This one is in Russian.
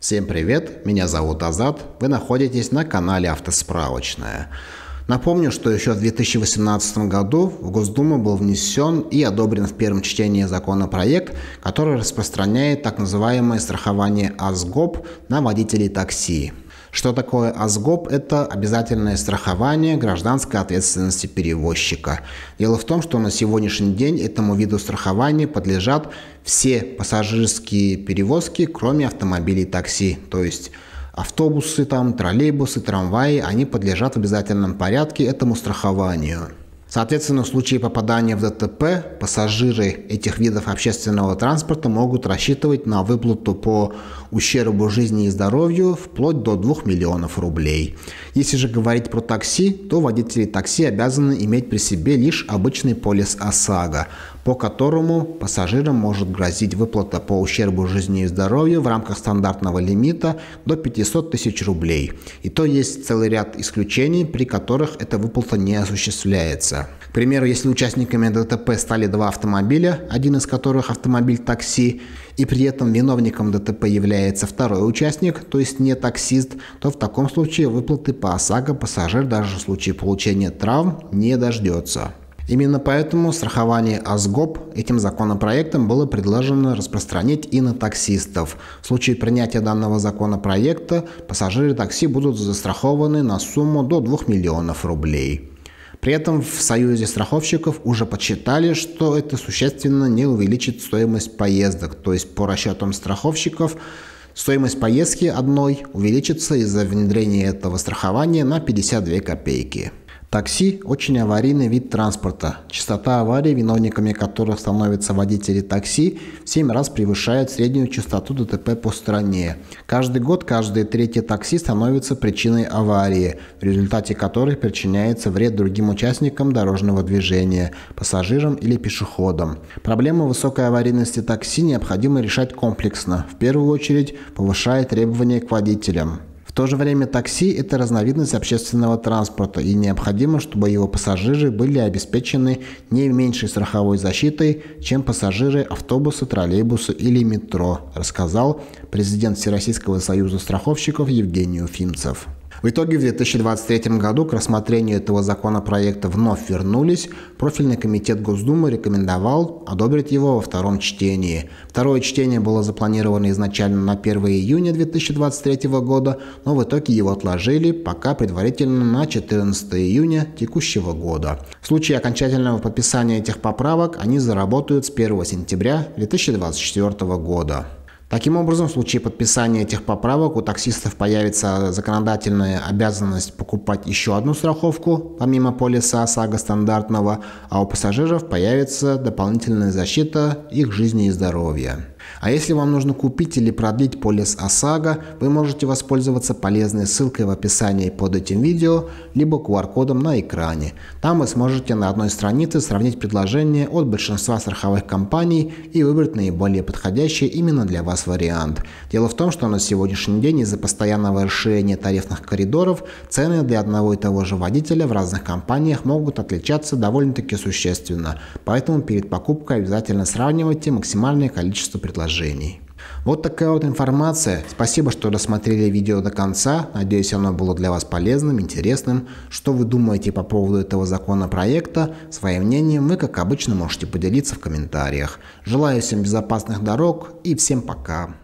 Всем привет, меня зовут Азат, вы находитесь на канале Автосправочная. Напомню, что еще в 2018 году в Госдуму был внесен и одобрен в первом чтении законопроект, который распространяет так называемое страхование АСГОП на водителей такси. Что такое АСГОП? Это обязательное страхование гражданской ответственности перевозчика. Дело в том, что на сегодняшний день этому виду страхования подлежат все пассажирские перевозки, кроме автомобилей такси. То есть автобусы, троллейбусы, трамваи, они подлежат в обязательном порядке этому страхованию. Соответственно, в случае попадания в ДТП пассажиры этих видов общественного транспорта могут рассчитывать на выплату по ущербу жизни и здоровью вплоть до 2 миллионов рублей. Если же говорить про такси, то водители такси обязаны иметь при себе лишь обычный полис ОСАГО, по которому пассажирам может грозить выплата по ущербу жизни и здоровью в рамках стандартного лимита до 500 тысяч рублей. И то есть целый ряд исключений, при которых эта выплата не осуществляется. К примеру, если участниками ДТП стали два автомобиля, один из которых автомобиль такси, и при этом виновником ДТП является второй участник, то есть не таксист, то в таком случае выплаты по ОСАГО пассажир даже в случае получения травм не дождется. Именно поэтому страхование АСГОП этим законопроектом было предложено распространить и на таксистов. В случае принятия данного законопроекта пассажиры такси будут застрахованы на сумму до 2 миллионов рублей. При этом в Союзе страховщиков уже подсчитали, что это существенно не увеличит стоимость поездок. То есть по расчетам страховщиков стоимость поездки одной увеличится из-за внедрения этого страхования на 52 копейки. Такси – очень аварийный вид транспорта. Частота аварий, виновниками которых становятся водители такси, в 7 раз превышает среднюю частоту ДТП по стране. Каждый год каждое третье такси становится причиной аварии, в результате которой причиняется вред другим участникам дорожного движения, пассажирам или пешеходам. Проблему высокой аварийности такси необходимо решать комплексно, в первую очередь повышая требования к водителям. В то же время такси – это разновидность общественного транспорта, и необходимо, чтобы его пассажиры были обеспечены не меньшей страховой защитой, чем пассажиры автобуса, троллейбуса или метро, рассказал президент Всероссийского союза страховщиков Евгений Уфимцев. В итоге в 2023 году к рассмотрению этого законопроекта вновь вернулись. Профильный комитет Госдумы рекомендовал одобрить его во втором чтении. Второе чтение было запланировано изначально на 1 июня 2023 года, но в итоге его отложили пока предварительно на 14 июня текущего года. В случае окончательного подписания этих поправок они заработают с 1 сентября 2024 года. Таким образом, в случае подписания этих поправок у таксистов появится законодательная обязанность покупать еще одну страховку, помимо полиса ОСАГО стандартного, а у пассажиров появится дополнительная защита их жизни и здоровья. А если вам нужно купить или продлить полис ОСАГО, вы можете воспользоваться полезной ссылкой в описании под этим видео, либо QR-кодом на экране. Там вы сможете на одной странице сравнить предложения от большинства страховых компаний и выбрать наиболее подходящий именно для вас вариант. Дело в том, что на сегодняшний день из-за постоянного расширения тарифных коридоров цены для одного и того же водителя в разных компаниях могут отличаться довольно-таки существенно. Поэтому перед покупкой обязательно сравнивайте максимальное количество предложений. Вот такая вот информация. Спасибо, что досмотрели видео до конца. Надеюсь, оно было для вас полезным, интересным. Что вы думаете по поводу этого законопроекта? Своим мнением вы, как обычно, можете поделиться в комментариях. Желаю всем безопасных дорог и всем пока.